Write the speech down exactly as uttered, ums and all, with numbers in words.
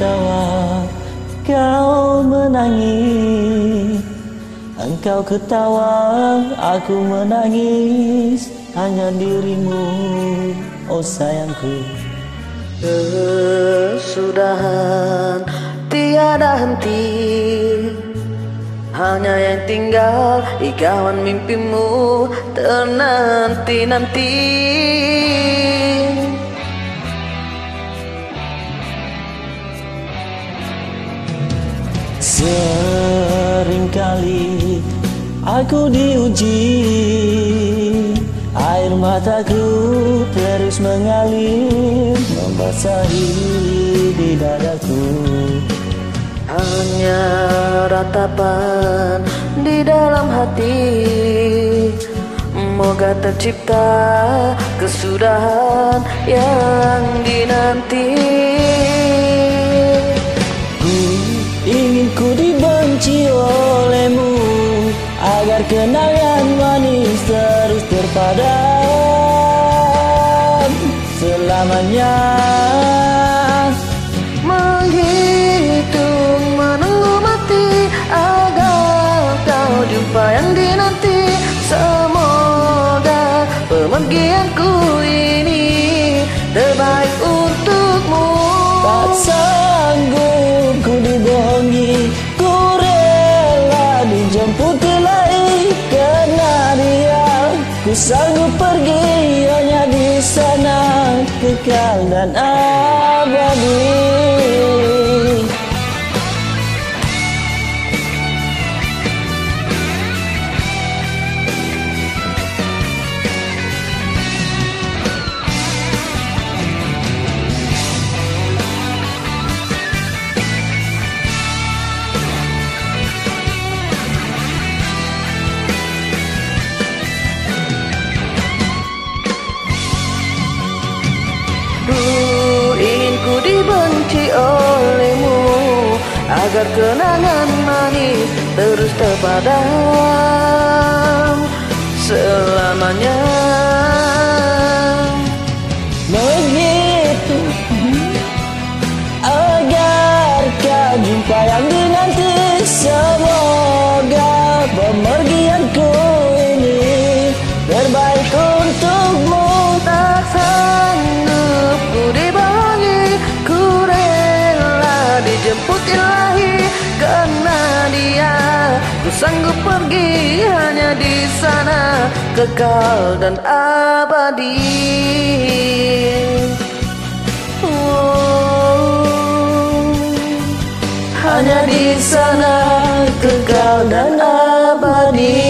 tertawa, kau menangis. Engkau ketawa, aku menangis. Hanya dirimu, oh sayangku. Kesudahan tiada henti, hanya yang tinggal ikatan mimpimu ternanti-nanti. Seringkali aku diuji, air mataku terus mengalir, membasahi di dadaku. Hanya ratapan di dalam hati, moga tercipta kesudahan yang dinanti. Ku ingin ku dibenci olehmu, agar kenangan manis terus terpadam selamanya. Menghitung menunggu mati agar kau jumpa yang dinanti. Semoga pemergianku ini terbaik untukmu. Tak sanggup ku dibohongi, ku rela dijemput ilahi. Karena dia ku sanggup pergi, hanya di sana kekal dan abadi. Dibenci olehmu, agar kenangan manis terus terpadam selamanya. Begitu agar kau jumpa yang dinanti. Semoga pemergianku ini terbaik untukmu. Tak sanggup ku dibohongi, ku rela dijemput ilahi. Karena dia ku sanggup pergi, hanya di sana kekal dan abadi. Oh, hanya di sana kekal dan abadi.